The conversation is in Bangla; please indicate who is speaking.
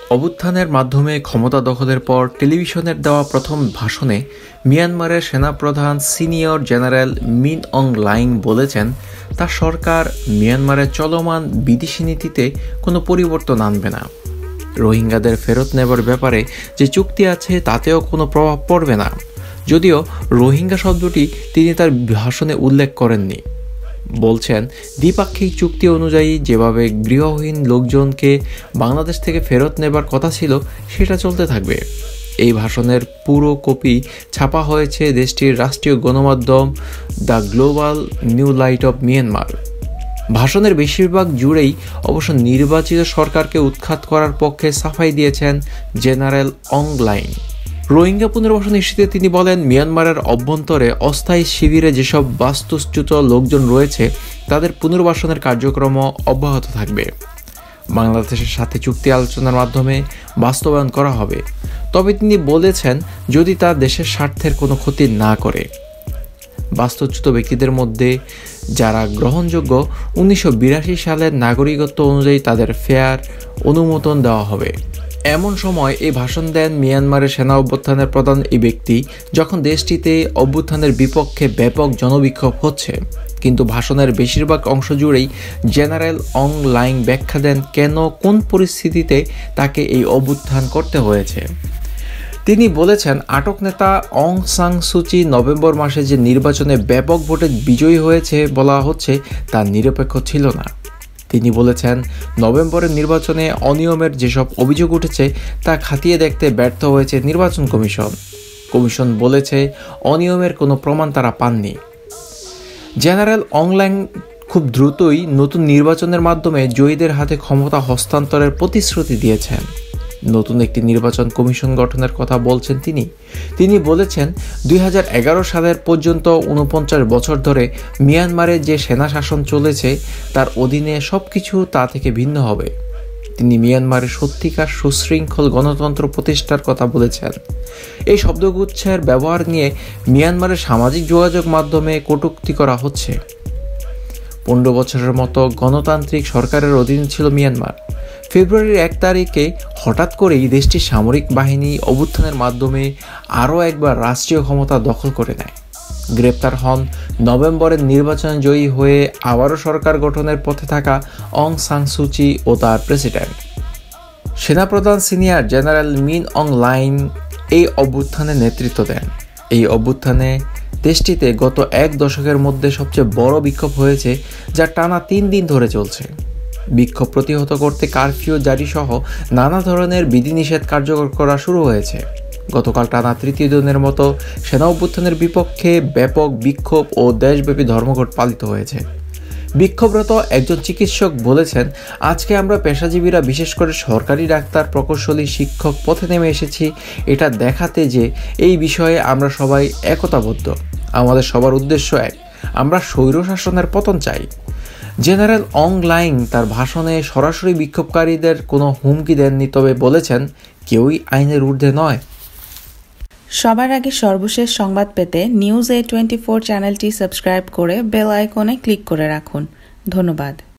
Speaker 1: অভ্যুত্থানের মাধ্যমে ক্ষমতা দখলের পর টেলিভিশনের দেওয়া প্রথম ভাষণে মিয়ানমারের সেনাপ্রধান senior general Min Aung Hlaing বলেছেন, তার সরকার মিয়ানমারের চলমান বিদেশি নীতিতে কোনো পরিবর্তন আনবে না। রোহিঙ্গাদের ফেরত নেবার ব্যাপারে যে চুক্তি আছে তাতেও কোনো প্রভাব পড়বে না, যদিও রোহিঙ্গা শব্দটি তিনি তার ভাষণে উল্লেখ করেননি। বলছেন, দ্বিপাক্ষিক চুক্তি অনুযায়ী যেভাবে গৃহহীন লোকজনকে বাংলাদেশ থেকে ফেরত নেবার কথা ছিল সেটা চলতে থাকবে। এই ভাষণের পুরো কপি ছাপা হয়েছে দেশটির রাষ্ট্রীয় গণমাধ্যম the Global New Light of মিয়ানমার। ভাষণের বেশিরভাগ জুড়েই অবশ্য নির্বাচিত সরকারকে উৎখাত করার পক্ষে সাফাই দিয়েছেন জেনারেল অং লাইং। রোহিঙ্গা পুনর্বাসন ইস্যুতে তিনি বলেন, মিয়ানমারের অভ্যন্তরে অস্থায়ী শিবিরে যেসব বাস্তুচ্যুত লোকজন রয়েছে তাদের পুনর্বাসনের কার্যক্রম অব্যাহত থাকবে। বাংলাদেশের সাথে চুক্তি আলোচনার মাধ্যমে বাস্তবায়ন করা হবে, তবে তিনি বলেছেন যদি তা দেশের স্বার্থের কোনো ক্ষতি না করে। বাস্তুচ্যুত ব্যক্তিদের মধ্যে যারা গ্রহণযোগ্য 1982 সালের নাগরিকত্ব অনুযায়ী তাদের ফেয়ার অনুমোদন দেওয়া হবে। এমন সময় এই ভাষণ দেন মিয়ানমারের সেনা অভ্যুত্থানের প্রধান এই ব্যক্তি, যখন দেশটিতে অভ্যুত্থানের বিপক্ষে ব্যাপক জনবিক্ষোভ হচ্ছে। কিন্তু ভাষণের বেশিরভাগ অংশ জুড়েই জেনারেল অং লাইং ব্যাখ্যা দেন কেন কোন পরিস্থিতিতে তাকে এই অভ্যুত্থান করতে হয়েছে। তিনি বলেছেন, আটক নেতা অং সান সুচি নভেম্বর মাসে যে নির্বাচনে ব্যাপক ভোটে বিজয়ী হয়েছে বলা হচ্ছে তা নিরপেক্ষ ছিল না। তিনি বলেছেন, নভেম্বরের নির্বাচনে অনিয়মের যেসব অভিযোগ উঠেছে তা খতিয়ে দেখতে ব্যর্থ হয়েছে নির্বাচন কমিশন। কমিশন বলেছে অনিয়মের কোনো প্রমাণ তারা পাননি। জেনারেল অং লাইং খুব দ্রুতই নতুন নির্বাচনের মাধ্যমে জয়ীদের হাতে ক্ষমতা হস্তান্তরের প্রতিশ্রুতি দিয়েছেন। নতুন একটি নির্বাচন কমিশন গঠনের কথা বলছেন তিনি বলেছেন, 2011 সালের পর্যন্ত 49 বছর ধরে মিয়ানমারে যে সেনা শাসন চলেছে তার অধীনে সবকিছু তা থেকে ভিন্ন হবে। তিনি মিয়ানমারের সত্যিকার সুশৃঙ্খল গণতন্ত্র প্রতিষ্ঠার কথা বলেছেন। এই শব্দগুচ্ছের ব্যবহার নিয়ে মিয়ানমারের সামাজিক যোগাযোগ মাধ্যমে কটূক্তি করা হচ্ছে। 15 বছরের মতো গণতান্ত্রিক সরকারের অধীনে ছিল মিয়ানমার। ফেব্রুয়ারির 1 তারিখে হঠাৎ করেই দেশটির সামরিক বাহিনী অভ্যুত্থানের মাধ্যমে আরও একবার রাষ্ট্রীয় ক্ষমতা দখল করে নেয়। গ্রেপ্তার হন নভেম্বরের নির্বাচনে জয়ী হয়ে আবারও সরকার গঠনের পথে থাকা অং সান সুচি ও তার প্রেসিডেন্ট। সেনাপ্রধান senior general Min Aung Hlaing এই অভ্যুত্থানে নেতৃত্ব দেন। এই অভ্যুত্থানে দেশটিতে গত 1 দশকের মধ্যে সবচেয়ে বড় বিক্ষোভ হয়েছে, যা টানা 3 দিন ধরে চলছে। বিক্ষোভ প্রতিহত করতে কারফিউ জারি সহ নানা ধরনের বিধিনিষেধ কার্যকর করা শুরু হয়েছে। গতকাল টানা 3য় দিনের মতো সেনা অভ্যুত্থানের বিপক্ষে ব্যাপক বিক্ষোভ ও দেশব্যাপী ধর্মঘট পালিত হয়েছে। বিক্ষোভরত একজন চিকিৎসক বলেছেন, আজকে আমরা পেশাজীবীরা, বিশেষ করে সরকারি ডাক্তার, প্রকৌশলী, শিক্ষক পথে নেমে এসেছি এটা দেখাতে যে এই বিষয়ে আমরা সবাই একতাবদ্ধ। আমাদের সবার উদ্দেশ্য এক, আমরা স্বৈরশাসনের পতন চাই। জেনারেল অং লাইং তার ভাষণে সরাসরি বিক্ষোভকারীদের কোনো হুমকি দেননি, তবে বলেছেন কেউই আইনের ঊর্ধ্বে নয়।
Speaker 2: সবার আগে সর্বশেষ সংবাদ পেতে নিউজ A24 চ্যানেলটি সাবস্ক্রাইব করে বেল আইকনে ক্লিক করে রাখুন। ধন্যবাদ।